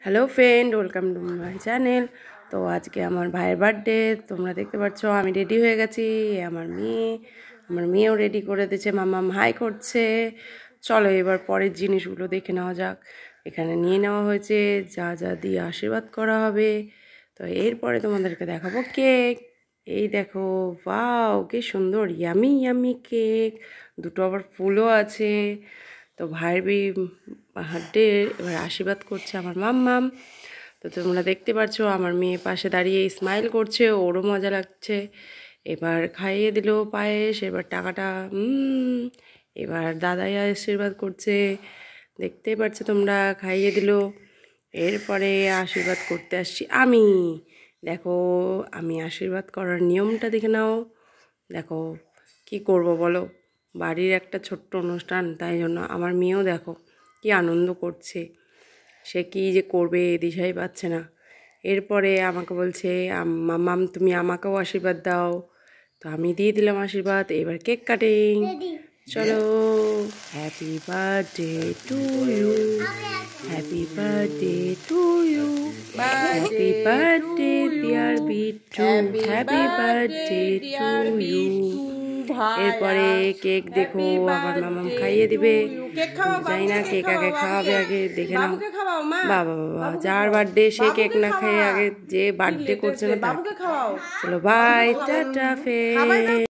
Hello friend, welcome to my channel. তো আজকে আমার ভাইয়ের বার্থডে, তোমরা দেখতে পাচ্ছ আমি রেডি হয়ে গেছি। আমার মেয়েও রেডি করে দিয়েছে, মাম্মাম হাই করছে। চলো এবার পরের জিনিসগুলো দেখে নেওয়া যাক। এখানে নিয়ে নেওয়া হয়েছে যা যা দিয়ে আশীর্বাদ করা হবে। তো এরপরে তোমাদেরকে দেখাবো কেক। এই দেখো, ওয়াও কি সুন্দর, ইয়ামি ইয়ামি কেক। দুটো আবার ফুলও আছে। তো ভাইয়ের বার্থডে এবার আশীর্বাদ করছে আমার মাম্মাম। তো তোমরা দেখতে পাচ্ছ আমার মেয়ে পাশে দাঁড়িয়ে স্মাইল করছে, ওরও মজা লাগছে। এবার খাইয়ে দিল পায়েস, এবার টাকাটা এবার দাদাই আশীর্বাদ করছে, দেখতে পাচ্ছ তোমরা, খাইয়ে দিল। এরপরে আশীর্বাদ করতে আসছি আমি। দেখো, আমি আশীর্বাদ করার নিয়মটা দেখে নাও। দেখো কি করব বলো, বাড়ির একটা ছোট্ট অনুষ্ঠান, তাই জন্য আমার মেয়েও দেখো কি আনন্দ করছে। সে কি যে করবে দিশাই পাচ্ছে না। এরপরে আমাকে বলছে, মাম্মাম তুমি আমাকেও আশীর্বাদ দাও। তো আমি দিয়ে দিলাম আশীর্বাদ। এবার কেক কাটিং, চলো। Happy birthday to you, happy birthday to you, happy birthday dear Bittu, happy birthday to you. এরপরে কেক দেখো আমার মামাম খাইয়ে দিবে। জানি না কেক আগে খাওয়াবে, আগে দেখে নাও। বাবা বাবা, যার বার্থডে সে কেক না খেয়ে আগে যে বার্থডে করছে না তাকে। চলো বাই, টাটা ফে।